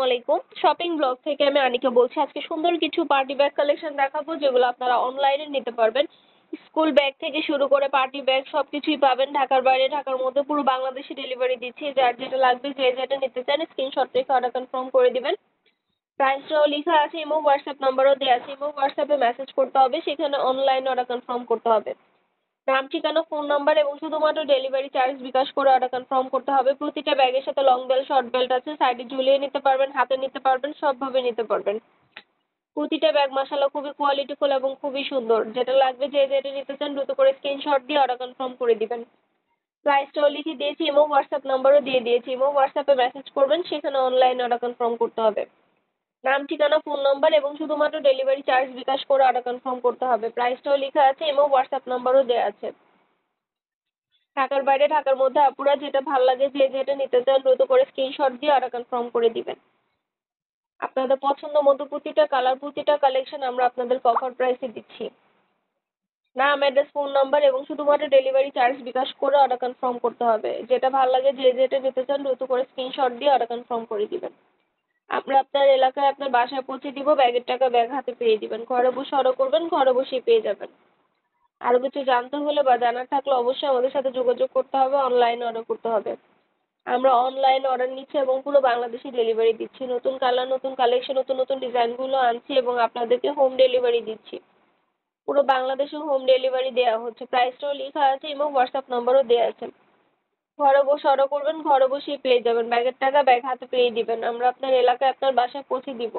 আলাইকুম। Shopping blog থেকে আমি আনিকা বলছি। আজকে সুন্দর কিছু পার্টি ব্যাগ কালেকশন দেখাবো, যেগুলো আপনারা অনলাইনে নিতে পারবেন। স্কুল ব্যাগ থেকে শুরু করে পার্টি ব্যাগ সবকিছুই পাবেন। ঢাকার বাইরে, ঢাকার মধ্যে পুরো বাংলাদেশে ডেলিভারি দিচ্ছি। যার যেটা লাগবে, যে যেটা নিতে চান স্ক্রিনশট রেখে অর্ডার কনফার্ম করে দিবেন। প্রাইসটাও লেখা আছে, ইমো হোয়াটসঅ্যাপ নাম্বারও দেওয়া আছে। ইমো হোয়াটসঅ্যাপে মেসেজ করতে হবে, সেখানে অনলাইন অর্ডার কনফার্ম করতে হবে। নাম, ঠিকানা, ফোন নাম্বার এবং শুধুমাত্র ডেলিভারি চার্জ বিকাশ করে অর্ডার কনফার্ম করতে হবে। প্রতিটা ব্যাগের সাথে লং বেল্ট, শর্ট বেল্ট আছে। সাইডে ঝুলিয়ে নিতে পারবেন, হাতে নিতে পারবেন, সবভাবে নিতে পারবেন। প্রতিটা ব্যাগ মাশাআল্লাহ খুবই কোয়ালিটিফুল এবং খুবই সুন্দর। যেটা লাগবে, যে যেটা নিতে চান দ্রুত করে স্ক্রিনশট দিয়ে অর্ডার কনফার্ম করে দিবেন। প্রাইসটাও লিখে দিয়েছি, ইমো হোয়াটসঅ্যাপ নাম্বারও দিয়ে দিয়েছি। ইমো হোয়াটসঅ্যাপে মেসেজ করবেন, সেখানে অনলাইন অর্ডার কনফার্ম করতে হবে। নাম, ঠিকানা, ফোন নাম্বার এবং শুধুমাত্র ডেলিভারি চার্জ বিকাশ করে অর্ডার কনফার্ম করতে হবে। প্রাইসটাও লেখা আছে, ইমো হোয়াটসঅ্যাপ নাম্বারও দেওয়া আছে। ঢাকার বাইরে, ঢাকার মধ্যে আপুরা যেটা ভালো লাগে, যে যেটা নিতে চান দ্রুত করে স্ক্রিনশট দিয়ে অর্ডার কনফার্ম করে দিবেন। আপনাদের পছন্দ মতো প্রতিটা কালার, প্রতিটা কালেকশন আমরা আপনাদের অফার প্রাইসে দিচ্ছি। নাম, অ্যাড্রেস, ফোন নাম্বার এবং শুধুমাত্র ডেলিভারি চার্জ বিকাশ করে অর্ডার কনফার্ম করতে হবে। যেটা ভালো লাগে, যে যেটা নিতে চান দ্রুত করে স্ক্রিনশট দিয়ে অর্ডার কনফার্ম করে দিবেন। আমরা আপনার এলাকায় আপনার বাসায় পৌঁছে দিব। ব্যাগের টাকা ব্যাগ হাতে পেয়ে দিবেন। ঘরে বসে অর্ডার করবেন, ঘরে বসেই পেয়ে যাবেন। আরো কিছু জানতে হলে বা জানার থাকলে অবশ্যই আমাদের সাথে যোগাযোগ করতে হবে, অনলাইনে অর্ডার করতে হবে। আমরা অনলাইন অর্ডার নিচ্ছি এবং পুরো বাংলাদেশে ডেলিভারি দিচ্ছি। নতুন কালার, নতুন কালেকশন, নতুন নতুন ডিজাইনগুলো আনছি এবং আপনাদেরকে হোম ডেলিভারি দিচ্ছি। পুরো বাংলাদেশে হোম ডেলিভারি দেওয়া হচ্ছে। প্রাইসটাও লেখা আছে এবং হোয়াটসঅ্যাপ নাম্বারও দেওয়া আছে। ঘরে বসে অর্ডার করবেন, ঘরে বসেই পেয়ে যাবেন। ব্যাগের টাকা ব্যাগ হাতে পেয়ে দিবেন। আমরা আপনার এলাকায় আপনার বাসায় পৌঁছে দিব।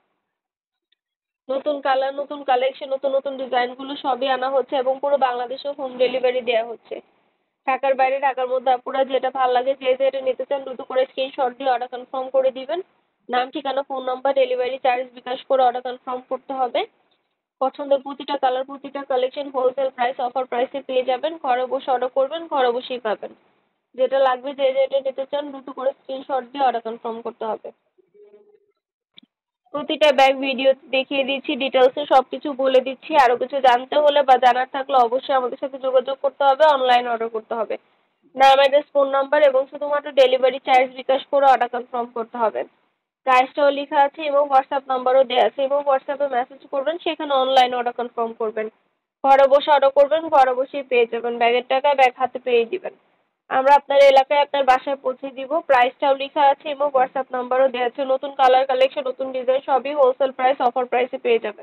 নতুন কালার, নতুন কালেকশন, নতুন নতুন ডিজাইনগুলো সবই আনা হচ্ছে এবং পুরো বাংলাদেশে হোম ডেলিভারি দেওয়া হচ্ছে। ঢাকার বাইরে, ঢাকার মধ্যে আপুরা যেটা ভালো লাগে, যে যেটা নিতে চান দ্রুত করে স্ক্রিনশট দিয়ে অর্ডার কনফার্ম করে দিবেন। নাম, ঠিকানা, phone number, delivery charge bKash করে অর্ডার কনফার্ম করতে হবে। পছন্দের প্রতিটা কালার, প্রতিটা কালেকশন হোলসেল প্রাইস, অফার প্রাইসে পেয়ে যাবেন। ঘরে বসে অর্ডার করবেন, ঘরে বসেই পাবেন। যেটা লাগবে, যে যেটা নিতে চান দ্রুত করে স্ক্রিনশট দিয়ে অর্ডার কনফার্ম করতে হবে। প্রতিটা ব্যাগ ভিডিও দেখিয়ে দিচ্ছি, ডিটেলসে সবকিছু বলে দিচ্ছি। আরো কিছু জানতে হলে বা জানার থাকলে অবশ্যই আমাদের সাথে যোগাযোগ করতে হবে, অনলাইন অর্ডার করতে হবে। নাম, অ্যাড্রেস, ফোন নাম্বার এবং শুধুমাত্র ডেলিভারি চার্জ বিকাশ করে অর্ডার কনফার্ম করতে হবে। প্রাইসটাও লেখা আছে এবং হোয়াটসঅ্যাপ নাম্বারও দেওয়া আছে এবং হোয়াটসঅ্যাপে মেসেজ করবেন, সেখানে অনলাইন অর্ডার কনফার্ম করবেন। ঘরে বসে অর্ডার করবেন, ঘরে বসেই পেয়ে যাবেন। ব্যাগের টাকা ব্যাগ হাতে পেয়ে দিবেন। আমরা আপনার এলাকায় আপনার বাসায় পৌঁছে দিব। প্রাইসটাও লেখা আছে এবং হোয়াটসঅ্যাপ নাম্বারও দেওয়া আছে। নতুন কালার, কালেকশন, নতুন ডিজাইন সবই হোলসেল প্রাইস, অফার প্রাইসে পেয়ে যাবেন।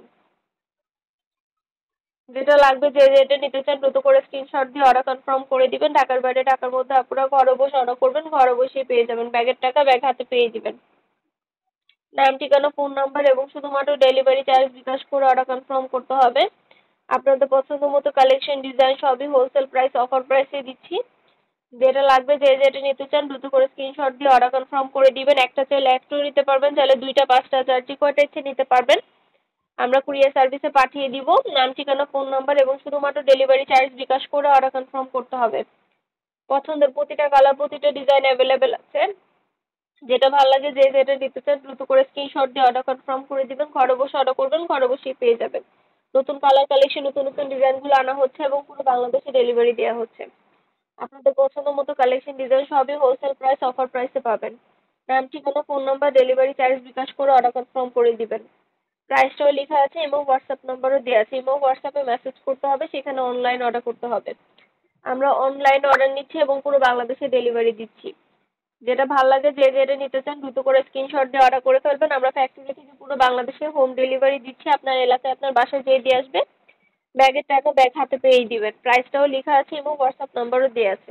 যেটা লাগবে, যে যেটা নিতে চান দ্রুত করে স্ক্রিনশট দিয়ে অর্ডার কনফার্ম করে দিবেন। ঢাকার বাইরে, ঢাকার মধ্যে আপনারা ঘরে বসে অর্ডার করবেন, ঘরে বসেই পেয়ে যাবেন। ব্যাগের টাকা ব্যাগ হাতে পেয়ে দিবেন। নাম, ঠিকানা, ফোন নাম্বার এবং শুধুমাত্র ডেলিভারি চার্জ বিকাশ করে অর্ডার কনফার্ম করতে হবে। আপনাদের পছন্দ মতো কালেকশন, ডিজাইন সবই হোলসেল প্রাইস, অফার প্রাইসে দিচ্ছি। যেটা লাগবে, যে যেটা নিতে চান দ্রুত করে স্ক্রিনশট দিয়ে অর্ডার কনফার্ম করে দিবেন। একটা চাইলে একটাও নিতে পারবেন, চাইলে দুইটা, পাঁচটা, চারটি, কয়টা ইচ্ছে নিতে পারবেন। আমরা কুরিয়ার সার্ভিসে পাঠিয়ে দিব। নাম, ঠিকানা, ফোন নাম্বার এবং শুধুমাত্র ডেলিভারি চার্জ বিকাশ করে অর্ডার কনফার্ম করতে হবে। পছন্দের প্রতিটা কালার, প্রতিটা ডিজাইন অ্যাভেলেবেল আছে। যেটা ভালো লাগে, যে যেটা নিতে চান দ্রুত করে স্ক্রিনশট দিয়ে অর্ডার কনফার্ম করে দিবেন। ঘরে বসে অর্ডার করবেন, ঘরে বসেই পেয়ে যাবেন। নতুন কালার, কালেকশন, নতুন নতুন ডিজাইনগুলো আনা হচ্ছে এবং পুরো বাংলাদেশে ডেলিভারি দেওয়া হচ্ছে। আপনাদের পছন্দ মতো কালেকশন, ডিজাইন সবই হোলসেল প্রাইস, অফার প্রাইসে পাবেন। নাম, ঠিকানা, phone number, delivery charge bKash করে অর্ডার কনফার্ম করে দিবেন। প্রাইসটাও লেখা আছে এবং হোয়াটসঅ্যাপ নাম্বারও দেওয়া আছে। এবং হোয়াটসঅ্যাপে মেসেজ করতে হবে, সেখানে অনলাইন অর্ডার করতে হবে। আমরা অনলাইন অর্ডার নিচ্ছি এবং পুরো বাংলাদেশে ডেলিভারি দিচ্ছি। যেটা ভালো লাগে, যে যেটা নিতে চান দ্রুত করে স্ক্রিনশট দিয়ে অর্ডার করে ফেলবেন। আমরা ফ্যাক্টরি থেকে পুরো বাংলাদেশে হোম ডেলিভারি দিচ্ছি। আপনার এলাকায় আপনার বাসায় যেয়ে দিয়ে আসবে। ব্যাগের টাকা ব্যাগ হাতে পেয়েই দিবেন। প্রাইসটাও লেখা আছে এবং হোয়াটসঅ্যাপ নাম্বারও দেওয়া আছে।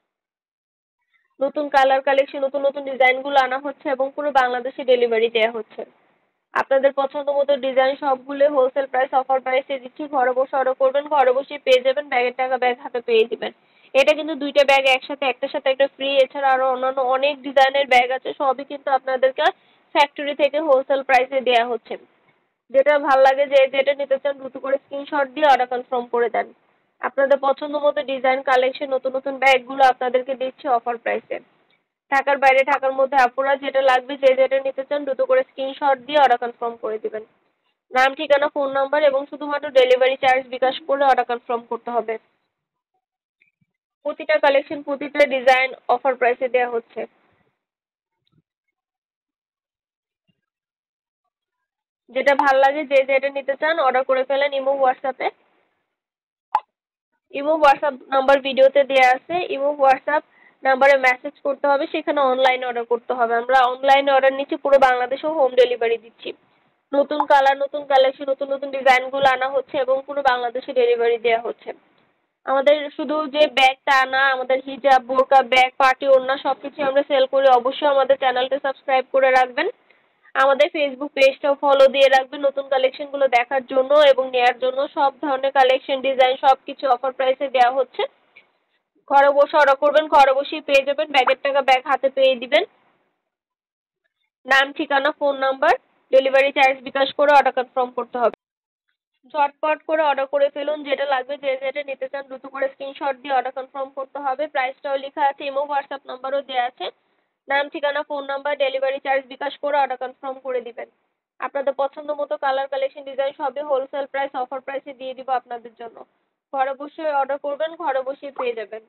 নতুন কালার, কালেকশন, নতুন নতুন ডিজাইনগুলো আনা হচ্ছে এবং পুরো বাংলাদেশে ডেলিভারি দেওয়া হচ্ছে। আপনাদের পছন্দ মতো ডিজাইন সবগুলো হোলসেল প্রাইস, অফার প্রাইসে দিচ্ছি। ঘরে বসে অর্ডার করবেন, ঘরে বসেই পেয়ে যাবেন। ব্যাগের টাকা ব্যাগ হাতে পেয়ে দিবেন। এটা কিন্তু দুইটা ব্যাগ একসাথে, একটার সাথে একটা ফ্রি। এছাড়া আরো অন্যান্য অনেক ডিজাইনের ব্যাগ আছে, সবই কিন্তু আপনাদেরকে ফ্যাক্টরি থেকে হোলসেল প্রাইসে দেওয়া হচ্ছে। যেটা ভালো লাগে, যে যেটা নিতে চান দ্রুত করে স্ক্রিনশট দিয়ে অর্ডার কনফার্ম করে দেন। আপনাদের পছন্দ মতো ডিজাইন, কালেকশন, নতুন নতুন ব্যাগগুলো আপনাদেরকে দিচ্ছি অফার প্রাইসে। ঢাকার বাইরে, ঢাকার মধ্যে আপুরা যেটা লাগবে, যে যেটা নিতে চান দ্রুত করে স্ক্রিনশট দিয়ে অর্ডার কনফার্ম করে দিবেন। নাম, ঠিকানা, ফোন নাম্বার এবং শুধুমাত্র ডেলিভারি চার্জ বিকাশ করে অর্ডার কনফার্ম করতে হবে। প্রতিটা কালেকশন, প্রতিটা ডিজাইন অফার প্রাইসে দেওয়া হচ্ছে। যেটা ভাল লাগে যে যেটা নিতে চান অর্ডার করে ফেলেন ইমো হোয়াটসঅ্যাপে। ইমো হোয়াটসঅ্যাপ নাম্বার ভিডিওতে দেওয়া আছে। ইমো হোয়াটসঅ্যাপ নাম্বারে মেসেজ করতে হবে, সেখানে অনলাইনে অর্ডার করতে হবে। আমরা অনলাইনে অর্ডার নিচ্ছি, পুরো বাংলাদেশেও হোম ডেলিভারি দিচ্ছি। নতুন কালার, নতুন কালেকশন, নতুন নতুন ডিজাইনগুলো আনা হচ্ছে এবং পুরো বাংলাদেশে ডেলিভারি দেওয়া হচ্ছে। আমাদের শুধু যে ব্যাগ তা না, আমাদের হিজাব, বোরকা, ব্যাগ, পার্টি ওড়না সবকিছু আমরা সেল করি। অবশ্যই আমাদের চ্যানেলটা সাবস্ক্রাইব করে রাখবেন। আমাদের ফেসবুক পেজটাও ফলো দিয়ে রাখবেন নতুন কালেকশনগুলো দেখার জন্য এবং নেয়ার জন্য। সব ধরনের কালেকশন, ডিজাইন সবকিছু অফার প্রাইসে দেওয়া হচ্ছে। ঘরে বসে অর্ডার করবেন, ঘরে বসেই পেয়ে যাবেন। ব্যাগের টাকা ব্যাগ হাতে পেয়ে দিবেন। নাম, ঠিকানা, phone number, delivery charge bKash করে অর্ডার কনফার্ম করতে হবে। ঝটপট করে অর্ডার করে ফেলুন। যেটা লাগবে যে যেটা নিতে চান দ্রুত করে স্ক্রিনশট দিয়ে অর্ডার কনফার্ম করতে হবে। প্রাইসটাও লেখা আছে, ইমো হোয়াটসঅ্যাপ নাম্বারও দেওয়া আছে। নাম, ঠিকানা, phone number, delivery charge bKash করে অর্ডার কনফার্ম করে দিবেন। আপনাদের পছন্দ মতো কালার, কালেকশন, ডিজাইন সবই হোলসেল প্রাইস, অফার প্রাইসে দিয়ে দিব আপনাদের জন্য। ঘরে বসে অর্ডার করবেন, ঘরে বসেই পেয়ে যাবেন।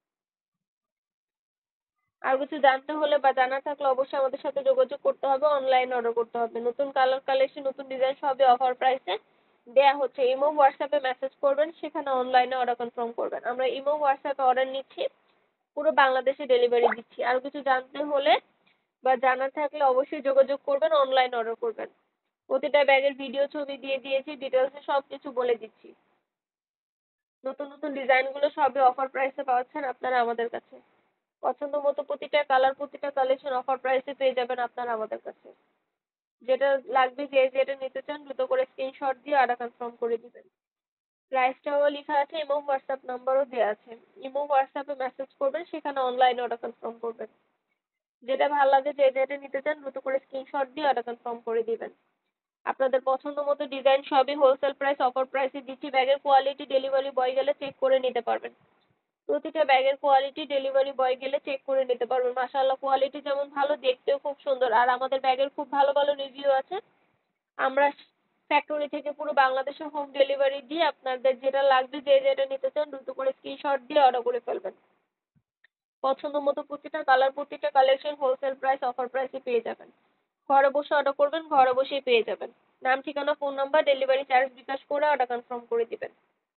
আর কিছু জানতে হলে বা জানার থাকলে অবশ্যই আমাদের সাথে যোগাযোগ করতে হবে, অনলাইনে অর্ডার করতে হবে। নতুন কালার, কালেকশন, নতুন ডিজাইন সবই অফার প্রাইসে দেয়া হচ্ছে। ইমো হোয়াটসঅ্যাপে মেসেজ করবেন, সেখানে অনলাইনে অর্ডার কনফার্ম করবেন। আমরা ইমো হোয়াটসঅ্যাপে অর্ডার নিচ্ছি, পুরো বাংলাদেশে ডেলিভারি দিচ্ছি। আর কিছু জানতে হলে বা জানার থাকলে অবশ্যই যোগাযোগ করবেন, অনলাইন অর্ডার করবেন। প্রতিটা ব্যাগের ভিডিও ছবি দিয়ে দিয়েছি, ডিটেলসে সব কিছু বলে দিচ্ছি। নতুন নতুন ডিজাইনগুলো সবই অফার প্রাইসে পাচ্ছেন আপনারা আমাদের কাছে। পছন্দ মতো প্রতিটা কালার, প্রতিটা কালেকশন অফার প্রাইসে পেয়ে যাবেন আপনারা আমাদের কাছে। যেটা লাগবে যে যেটা নিতে চান দ্রুত করে স্ক্রিনশট দিয়ে অর্ডার কনফার্ম করে দিবেন। প্রাইসটাও লেখা আছে এবং হোয়াটসঅ্যাপ নাম্বারও দেওয়া আছে। ইমো হোয়াটসঅ্যাপে মেসেজ করবেন, সেখানে অনলাইনে অর্ডার কনফার্ম করবেন। যেটা ভালো লাগে যে যেটা নিতে চান দ্রুত করে স্ক্রিনশট দিয়ে অর্ডার কনফার্ম করে দিবেন। আপনাদের পছন্দ মতো ডিজাইন সবই হোলসেল প্রাইস, অফার প্রাইসে দিচ্ছি। ব্যাগের কোয়ালিটি ডেলিভারি বয় গেলে চেক করে নিতে পারবেন। প্রতিটা ব্যাগের কোয়ালিটি ডেলিভারি বয় গেলে চেক করে নিতে পারবেন। মাশাআল্লাহ, কোয়ালিটি যেমন ভালো, দেখতেও খুব সুন্দর। আর আমাদের ব্যাগের খুব ভালো ভালো রিভিউ আছে। আমরা ফ্যাক্টরি থেকে পুরো বাংলাদেশে হোম ডেলিভারি দিয়ে আপনাদের যেটা লাগবে যে যেটা নিতে চান দ্রুত করে স্ক্রিনশট দিয়ে অর্ডার করে ফেলবেন। পছন্দ মতো প্রতিটা কালার, প্রতিটা কালেকশন হোলসেল প্রাইস, অফার প্রাইসে পেয়ে যাবেন। ঘরে বসে অর্ডার করবেন, ঘরে বসেই পেয়ে যাবেন। নাম, ঠিকানা, phone number, delivery charge bKash করে অর্ডার কনফার্ম করে দিবেন।